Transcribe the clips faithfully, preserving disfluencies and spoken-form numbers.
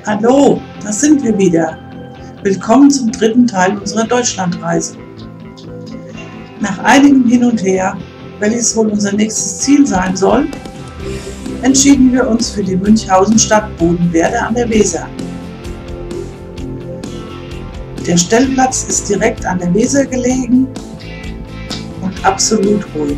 Hallo, da sind wir wieder. Willkommen zum dritten Teil unserer Deutschlandreise. Nach einigem Hin und Her, welches wohl unser nächstes Ziel sein soll, entschieden wir uns für die Münchhausen-Stadt Bodenwerde an der Weser. Der Stellplatz ist direkt an der Weser gelegen und absolut ruhig.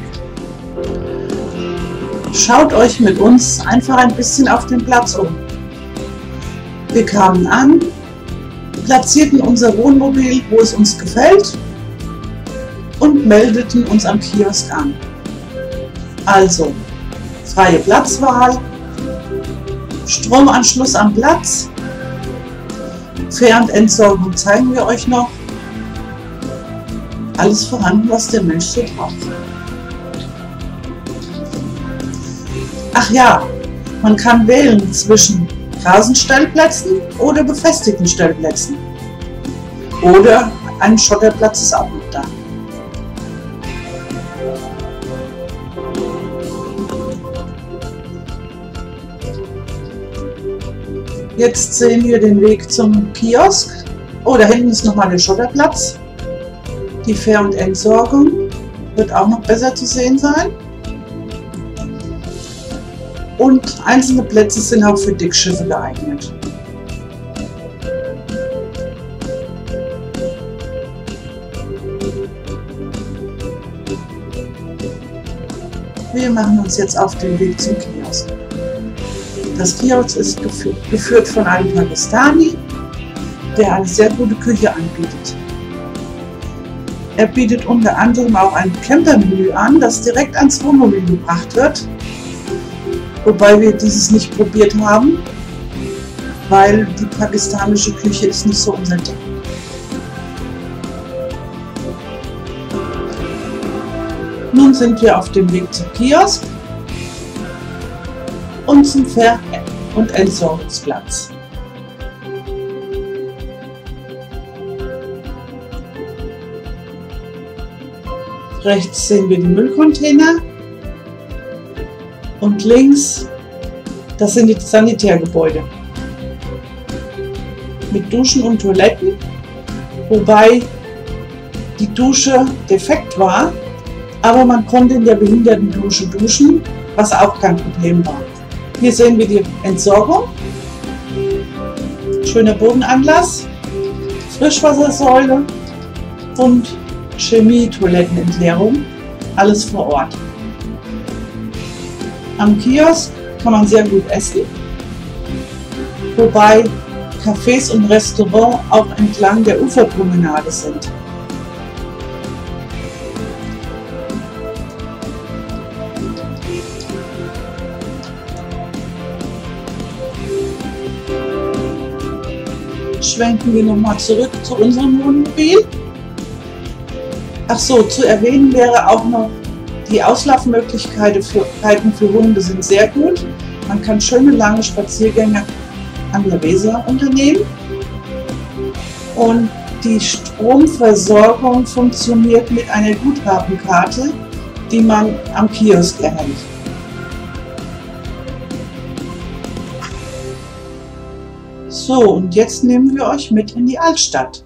Schaut euch mit uns einfach ein bisschen auf den Platz um. Wir kamen an, platzierten unser Wohnmobil, wo es uns gefällt, und meldeten uns am Kiosk an. Also, freie Platzwahl, Stromanschluss am Platz, Fähr- und Entsorgung zeigen wir euch noch. Alles vorhanden, was der Mensch so braucht. Ach ja, man kann wählen zwischen Rasenstellplätzen oder befestigten Stellplätzen. Oder ein Schotterplatz ist auch noch da. Jetzt sehen wir den Weg zum Kiosk. Oh, da hinten ist nochmal der Schotterplatz. Die Fähr- und Entsorgung wird auch noch besser zu sehen sein. Und einzelne Plätze sind auch für Dickschiffe geeignet. Wir machen uns jetzt auf den Weg zum Kiosk. Das Kiosk ist geführt von einem Pakistani, der eine sehr gute Küche anbietet. Er bietet unter anderem auch ein Campermenü an, das direkt ans Wohnmobil gebracht wird. Wobei wir dieses nicht probiert haben, weil die pakistanische Küche ist nicht so unser Ding. Nun sind wir auf dem Weg zum Kiosk und zum Fähr- und Entsorgungsplatz. Rechts sehen wir die Müllcontainer. Und links, das sind die Sanitärgebäude mit Duschen und Toiletten, wobei die Dusche defekt war, aber man konnte in der Behindertendusche duschen, was auch kein Problem war. Hier sehen wir die Entsorgung, schöner Bodenanlass, Frischwassersäule und Chemie-Toilettenentleerung, alles vor Ort. Am Kiosk kann man sehr gut essen, wobei Cafés und Restaurants auch entlang der Uferpromenade sind. Schwenken wir nochmal zurück zu unserem Wohnmobil. Ach so, zu erwähnen wäre auch noch, die Auslaufmöglichkeiten für, für Hunde sind sehr gut. Man kann schöne lange Spaziergänge an der Weser unternehmen. Und die Stromversorgung funktioniert mit einer Guthabenkarte, die man am Kiosk erhält. So, und jetzt nehmen wir euch mit in die Altstadt.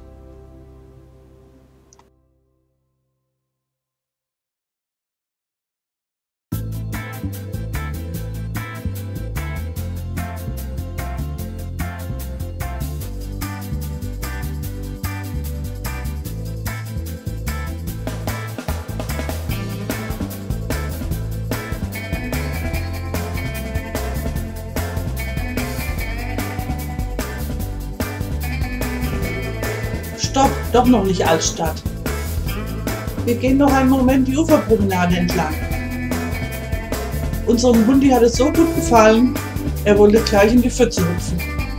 Stopp, doch noch nicht Altstadt. Wir gehen noch einen Moment die Uferpromenade entlang. Unserem Hundi hat es so gut gefallen, er wollte gleich in die Pfütze hüpfen.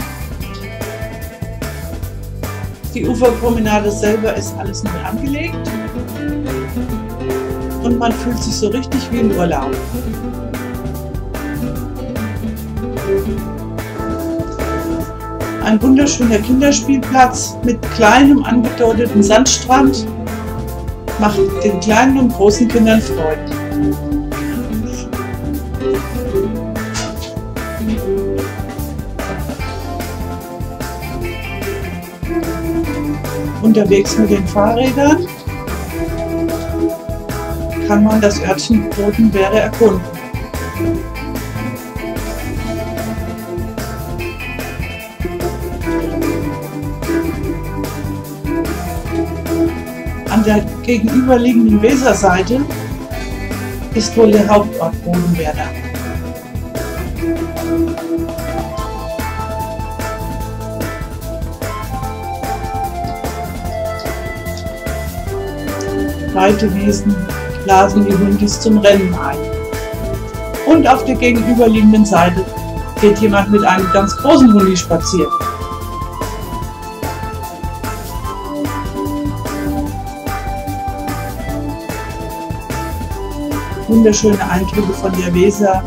Die Uferpromenade selber ist alles neu angelegt und man fühlt sich so richtig wie im Urlaub. Ein wunderschöner Kinderspielplatz mit kleinem angedeuteten Sandstrand macht den kleinen und großen Kindern Freude. Unterwegs mit den Fahrrädern kann man das Örtchen Bodenwerde erkunden. An der gegenüberliegenden Weserseite ist wohl der Hauptort Bodenwerder. Weite Wiesen lasen die Hundis zum Rennen ein. Und auf der gegenüberliegenden Seite geht jemand mit einem ganz großen Hundi spazieren. Wunderschöne Eindrücke von der Weser.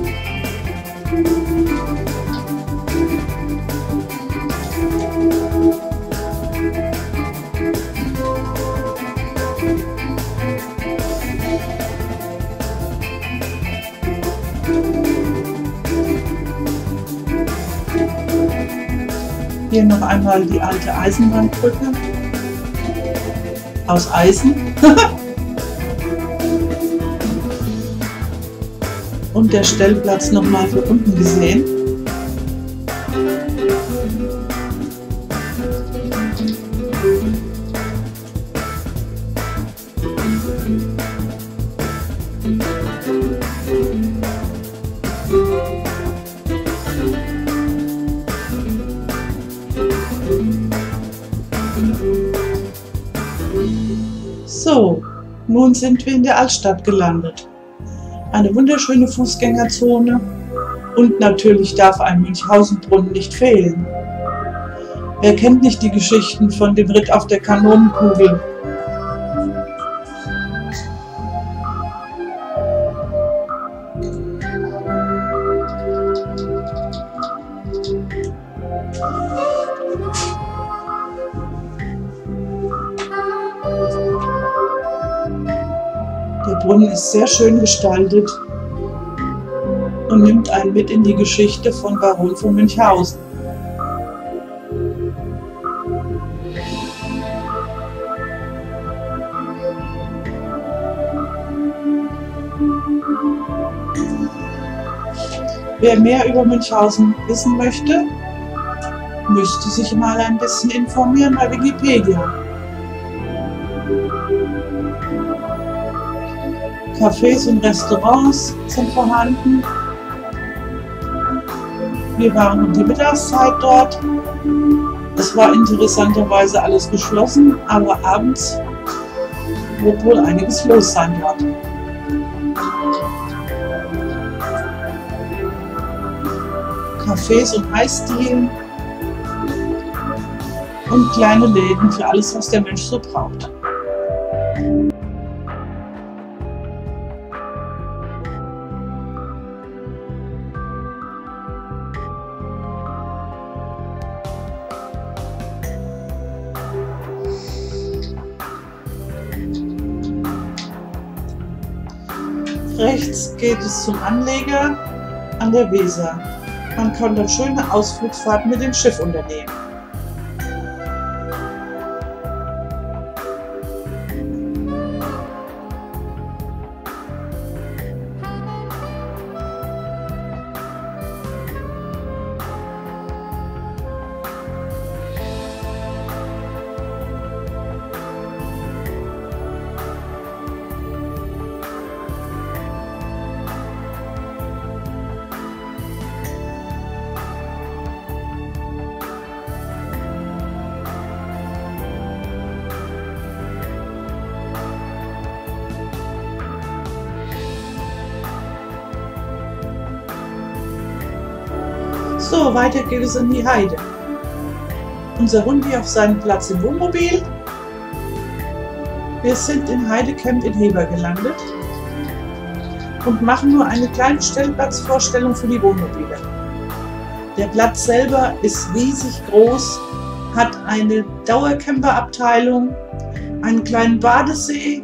Hier noch einmal die alte Eisenbahnbrücke aus Eisen. Und der Stellplatz nochmal von unten gesehen. So, nun sind wir in der Altstadt gelandet. Eine wunderschöne Fußgängerzone und natürlich darf ein Münchhausenbrunnen nicht fehlen. Wer kennt nicht die Geschichten von dem Ritt auf der Kanonenkugel? Der Brunnen ist sehr schön gestaltet und nimmt einen mit in die Geschichte von Baron von Münchhausen. Wer mehr über Münchhausen wissen möchte, müsste sich mal ein bisschen informieren bei Wikipedia. Cafés und Restaurants sind vorhanden. Wir waren um die Mittagszeit dort. Es war interessanterweise alles geschlossen, aber abends wird wohl einiges los sein dort. Cafés und Eisdielen und kleine Läden für alles, was der Mensch so braucht. Rechts geht es zum Anleger an der Weser. Man kann dort schöne Ausflugsfahrten mit dem Schiff unternehmen. So, weiter geht es in die Heide. Unser Hundi auf seinem Platz im Wohnmobil. Wir sind in Heidecamp in Heber gelandet und machen nur eine kleine Stellplatzvorstellung für die Wohnmobile. Der Platz selber ist riesig groß, hat eine Dauercamperabteilung, einen kleinen Badesee,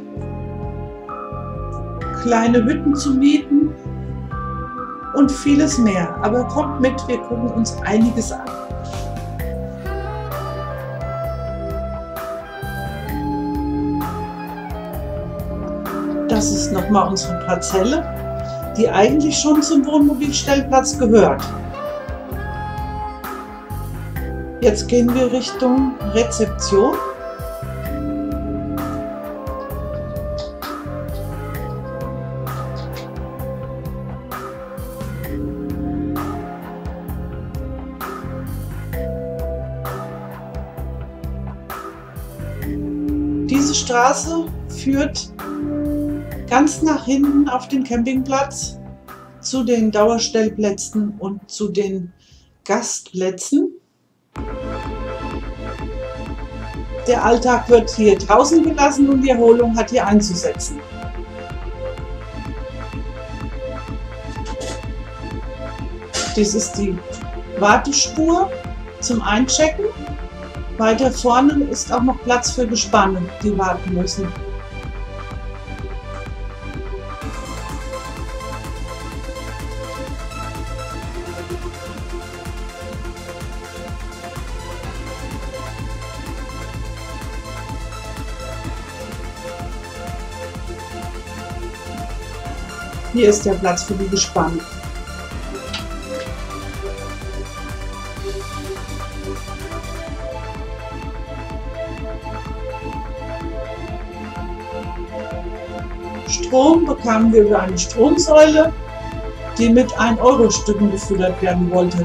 kleine Hütten zu mieten und vieles mehr. Aber kommt mit, wir gucken uns einiges an. Das ist nochmal unsere Parzelle, die eigentlich schon zum Wohnmobilstellplatz gehört. Jetzt gehen wir Richtung Rezeption. Diese Straße führt ganz nach hinten auf den Campingplatz zu den Dauerstellplätzen und zu den Gastplätzen. Der Alltag wird hier draußen gelassen und die Erholung hat hier einzusetzen. Dies ist die Wartespur zum Einchecken. Weiter vorne ist auch noch Platz für Gespanne, die warten müssen. Hier ist der Platz für die Gespanne. Strom bekamen wir über eine Stromsäule, die mit ein Euro Stücken gefüttert werden wollte.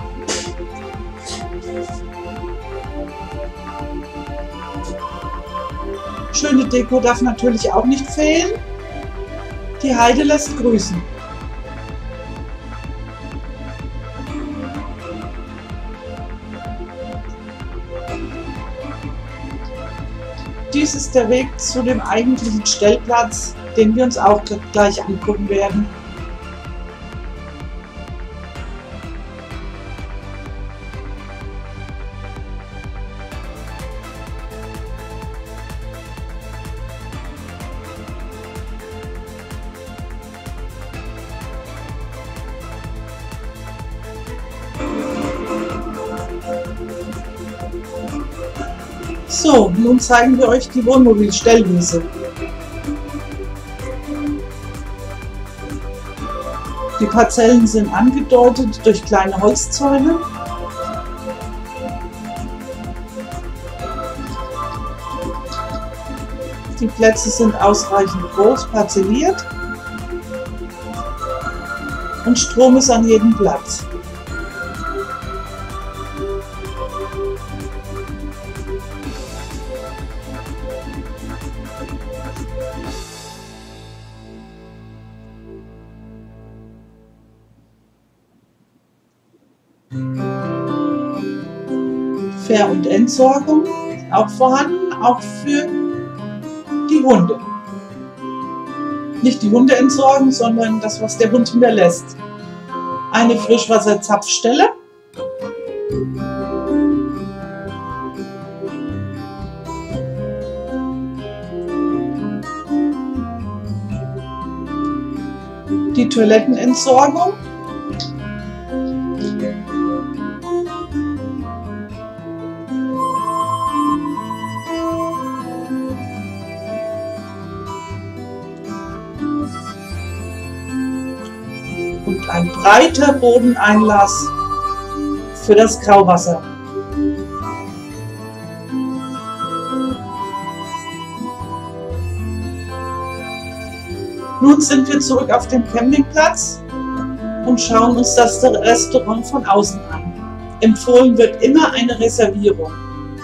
Schöne Deko darf natürlich auch nicht fehlen. Die Heide lässt grüßen. Dies ist der Weg zu dem eigentlichen Stellplatz, den wir uns auch gleich angucken werden. So, nun zeigen wir euch die Wohnmobilstellwiese. Die Parzellen sind angedeutet durch kleine Holzzäune. Die Plätze sind ausreichend groß parzelliert und Strom ist an jedem Platz. Fähr- und Entsorgung auch vorhanden, auch für die Hunde. Nicht die Hunde entsorgen, sondern das, was der Hund hinterlässt. Eine Frischwasserzapfstelle. Die Toilettenentsorgung. Und ein breiter Bodeneinlass für das Grauwasser. Nun sind wir zurück auf dem Campingplatz und schauen uns das Restaurant von außen an. Empfohlen wird immer eine Reservierung.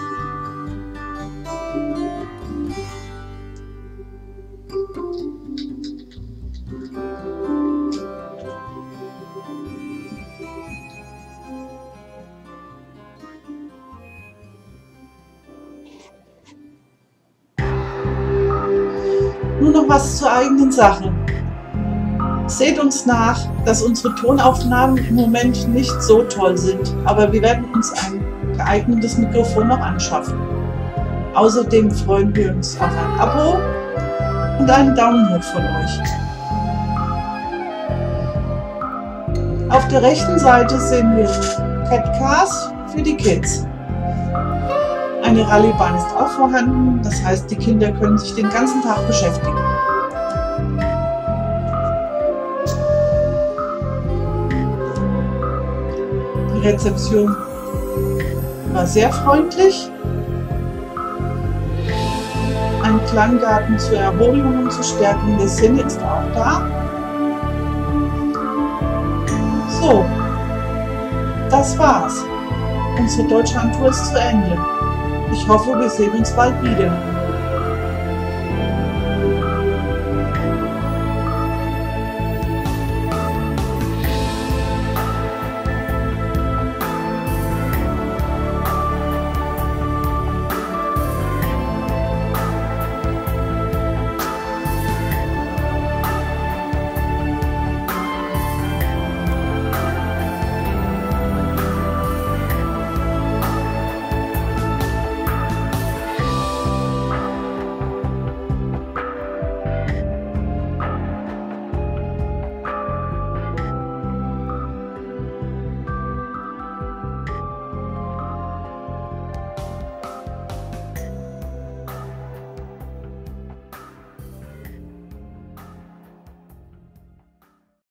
Nur noch was zur eigenen Sache. Seht uns nach, dass unsere Tonaufnahmen im Moment nicht so toll sind, aber wir werden uns ein geeignetes Mikrofon noch anschaffen. Außerdem freuen wir uns auf ein Abo und einen Daumen hoch von euch. Auf der rechten Seite sehen wir Cat Cars für die Kids. Eine Rallyebahn ist auch vorhanden, das heißt, die Kinder können sich den ganzen Tag beschäftigen. Rezeption war sehr freundlich. Ein Klanggarten zur Erholung und zur Stärkung der Sinne ist auch da. So, das war's. Unsere Deutschlandtour ist zu Ende. Ich hoffe, wir sehen uns bald wieder.